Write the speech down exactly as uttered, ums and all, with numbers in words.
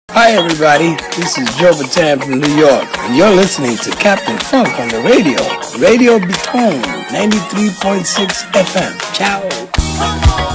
Hi everybody, this is Joe Bataan from New York, and you're listening to Captain Funk on the radio. Radio Beacon, ninety-three point six F M. Ciao.